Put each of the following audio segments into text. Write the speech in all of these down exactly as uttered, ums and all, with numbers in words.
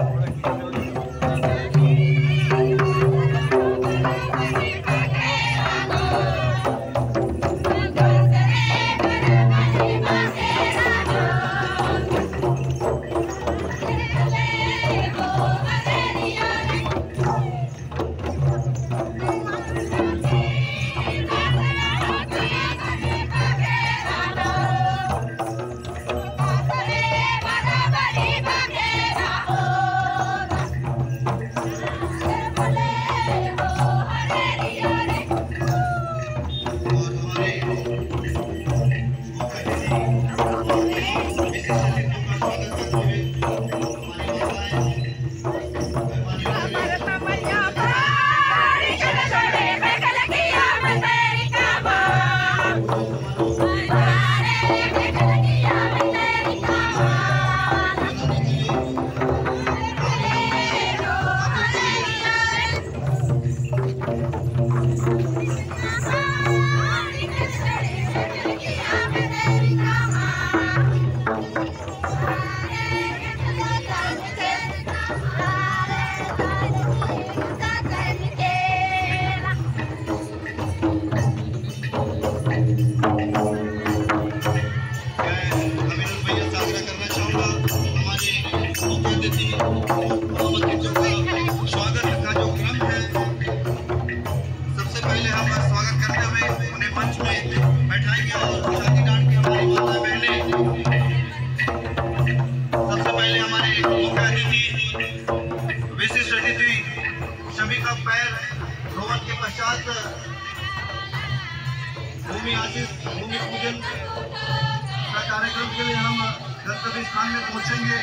भूमि आशीष भूमि पूजन का कार्यक्रम के लिए हम गंतव्य स्थान में पहुंचेंगे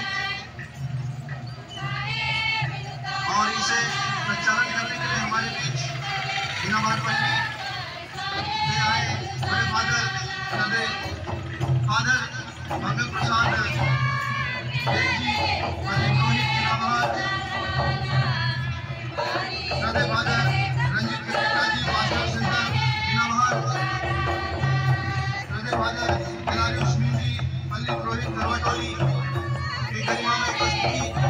और इसे संचालन करने के लिए हमारे बीच दीनाबाद पल्ली से आए बड़े फादर सदे फादर मंगल प्रसाद देव जी पल्ली रोहित दीनाबाद सदे फादर रंजीत के पिताजी मास्टर सेंटर दीनाबाद सदे फादर खिलाड़ी उस्मी जी पल्ली रोहित करवटोली की गरिमा में उपस्थिति